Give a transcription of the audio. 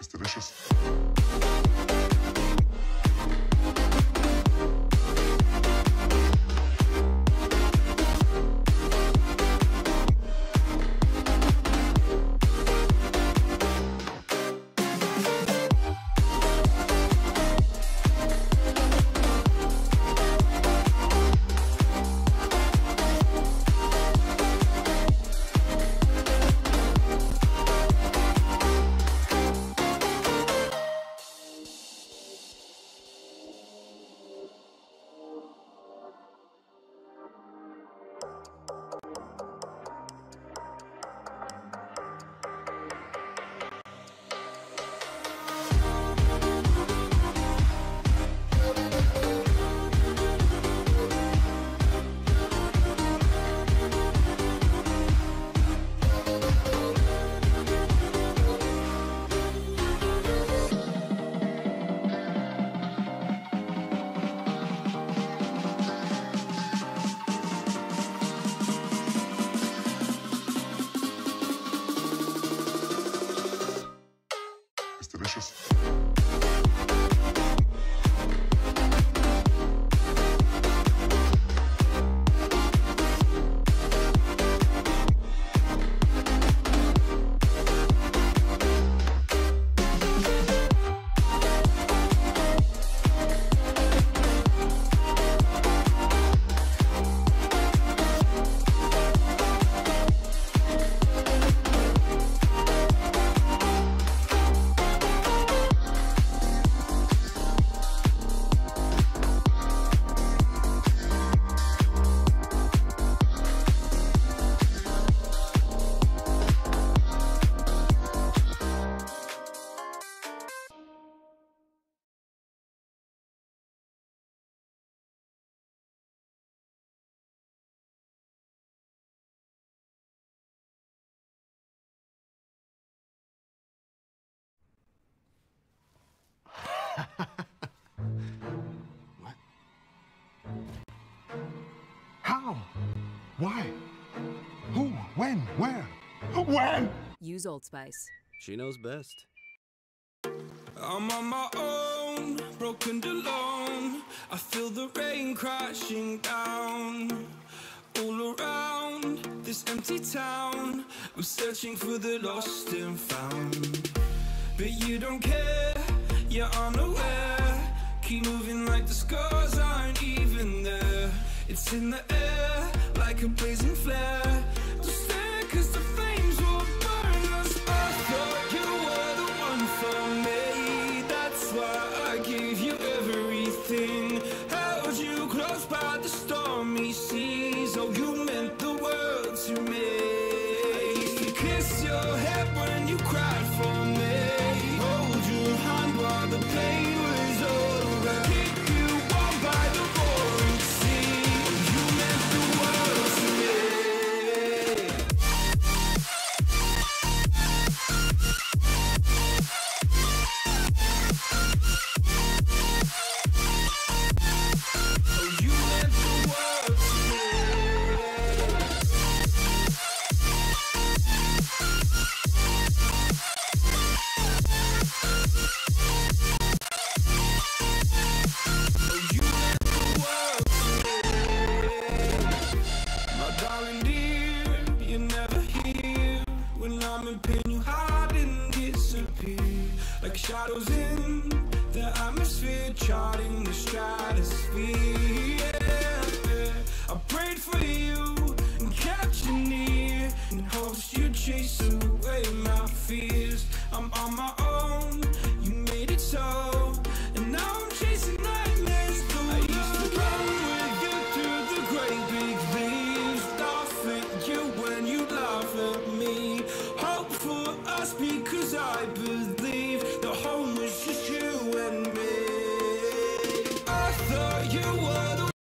It's delicious. It's delicious. What? How? Why? Who? When? Where? When? Use Old Spice. She knows best. I'm on my own, broken alone. I feel the rain crashing down all around this empty town. I'm searching for the lost and found, but you don't care, you're unaware. Keep moving like the scars aren't even there. It's in the air like a blazing flare. Don't stare 'cause the flames will burn us. I thought you were the one for me. That's why I gave you everything. Held you close by the stormy seas. Oh, you meant the world to me. I used to kiss your head when you cried for me. Hold your hand while the pain was over. Keep you warm by the roaring sea. You meant the world to me. Oh, you meant the world to me. Oh, you meant the world to me. My darling dear, you're never here. When I'm in pain, you hide and disappear. Like shadows in the atmosphere, charting the stratosphere. Yeah. I prayed for you and kept you near, in hopes you'd chase away